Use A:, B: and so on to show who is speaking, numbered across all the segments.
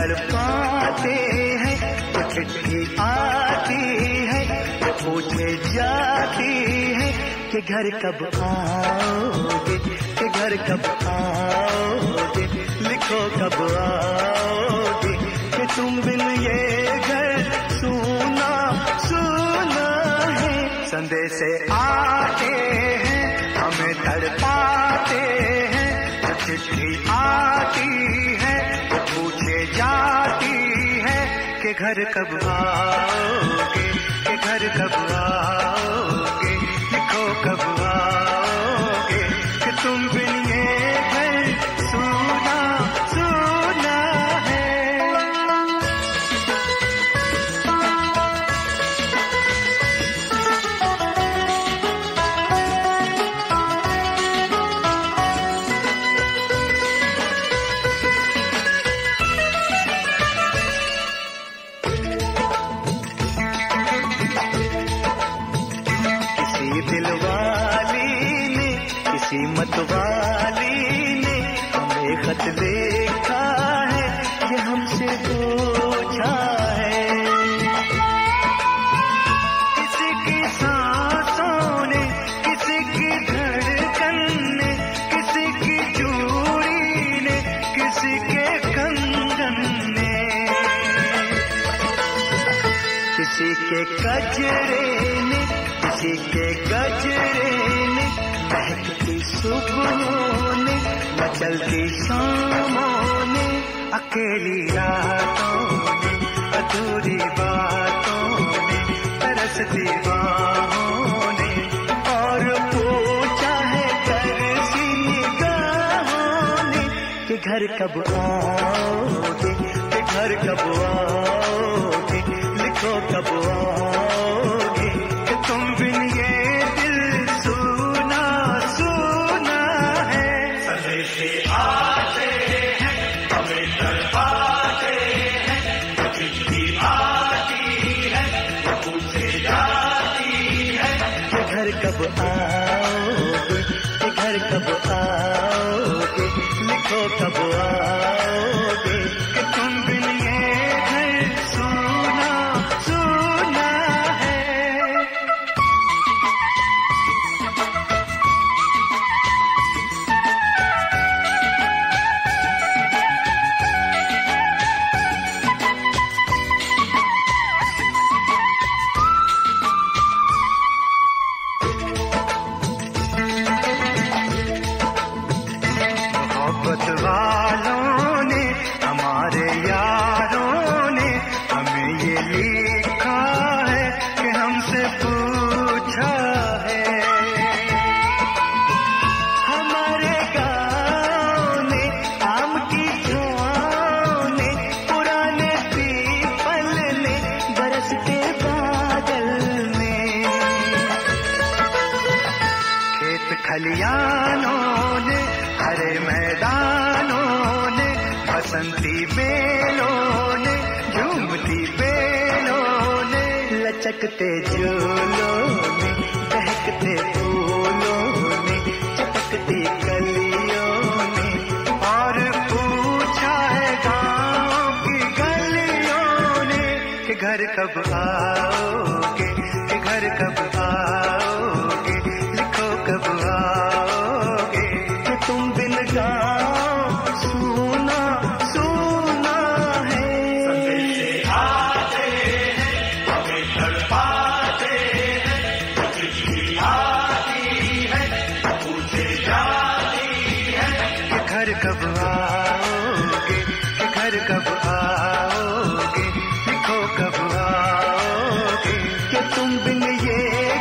A: तड़पाते हैं, तो चिट्ठी आती है, तो पूछे जाती है कि घर कब आओगे, कि घर कब आओगे, लिखो कब आओगे, कि तुम बिन ये घर सूना सूना है। संदेश आते हैं, हमें तड़पाते हैं, तो चिट्ठी आती है, तो पूछे जाती है कि घर कब आओगे, कि घर कब आओगे, लिखो कब आओगे, कि तुम बिन ये घर सूना सूना है। किसी मतवाली ने हमें खत लिखा है, ये हमसे पूछा है। किसी की सांसों ने, किसी की धड़कन ने, किसी की चूड़ी ने, किसी के कंगन ने, किसी के गजरे ने, किसी के गजरे ने, महकती सुबहों ने, मचलती शामों ने, अकेली रातों ने, अधूरी बातों ने, तरसती बाहों ने, और पूछा है तरसी निगाहों ने कि घर कब आओगे, कि घर कब आओगे, लिखो कब आओगे, कि तुम बिन ये दिल सूना सूना है। संदेश आते हैं, हमें तड़पाते हैं, चिट्ठी आती है, पूछे जाती है कि घर कब आओगे, कि घर कब आओगे, लिखो कब आओगे, कि तुम बिन ये घर सूना सूना है। मोहब्बत वालों ने, हमारे यारों ने हमें ये लिखा है कि हमसे पूछा है। हमारे गाँव ने, आम की छाँव ने, पुराने पीपल ने, बरसते बादल ने, खेत खलियानों ने, हरे मैदानों ने, बसंती बेलों ने, झूमती बेलों ने, लचकते झूलों ने, बहकते फूलों ने, चटकती कलियों ने, और पूछा है गाँव की गलियों ने कि घर कब आओगे, कि घर कब आओगे, लिखो कब आओगे, कि तुम बिन गाँव सूना सूना है। संदेश आते हैं, हमें तड़पाते हैं, चिट्ठी आती है, पूछे जाती है कि घर कब आओगे, कि घर कब आओगे, लिखो कब आओगे, कि तुम बिन ये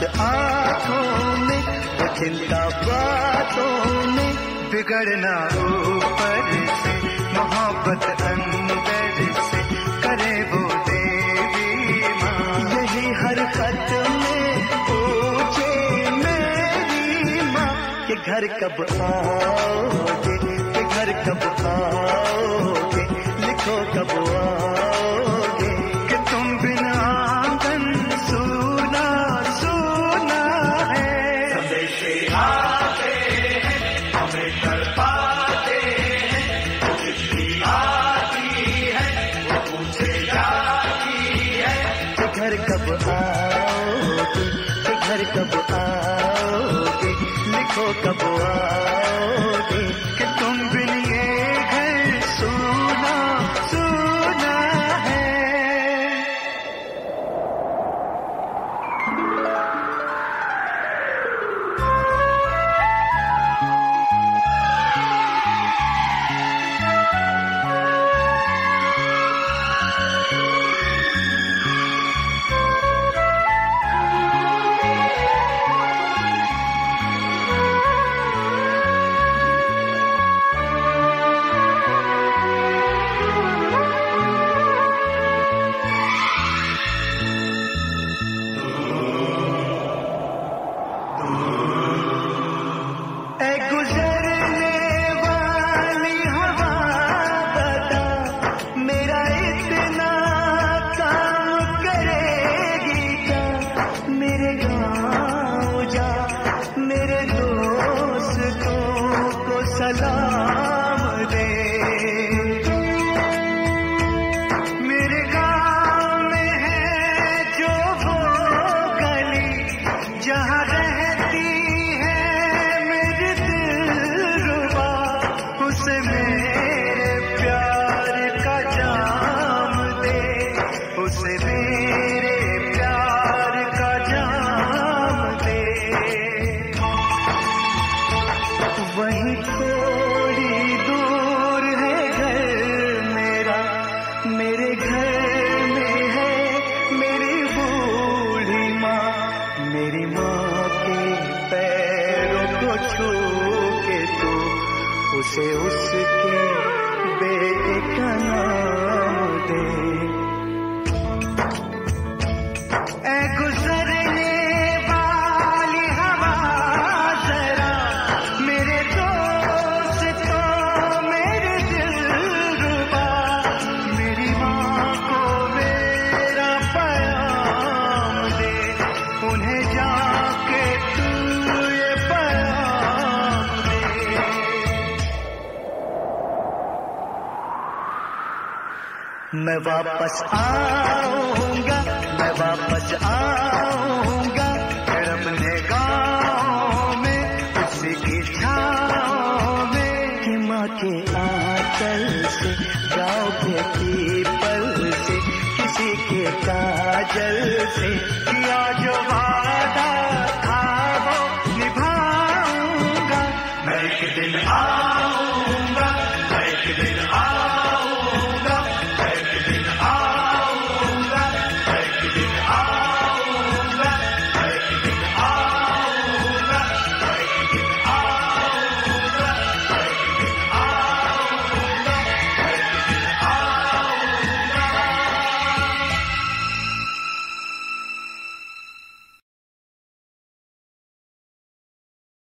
A: आंखों में, वो चिंता बातों में, बिगड़ना ऊपर से, मोहब्बत अंदर से, करे वो देवी माँ। यही हर खत में पूछे मेरी माँ कि घर कब आओगे, कि घर कब आओगे, लिखो कब आओगे, कि तुम बिना आंगन सूना सूना है। संदेशे आते हैं, हमें तड़पाते हैं, चिट्ठी आती है, वो पूछे जाती है कि घर कब आओगे, कि घर कब आओगे, लिखो कब आओगे, कि तुम बिन ये घर सूना सूना है। सलाम दे, मेरे गाँव में है जो वो गली जहाँ रहती है मेरी दिलरुबा, उसे मेरे प्यार का जाम दे, उसे मेरे प्यार का जाम दे। वहीं थोड़ी दूर है घर मेरा, मेरे घर में है मेरी बूढ़ी माँ, मेरी माँ के पैरों को छू के तू उसे उसके बेटे का नाम दे। ऐ गुजरने वाली हवा जरा, मेरे दोस्तों मेरे दिलरुबा, मेरी माँ को मेरा पैगाम दे, उन्हें जाके तू ये पैगाम दे। मैं वापस आऊंगा, मैं वापस आऊंगा, फिर अपने गाँव में उसी की छाँव में, कि माँ के आंचल से, गाँव के पीपल से, किसी के काजल से किया जो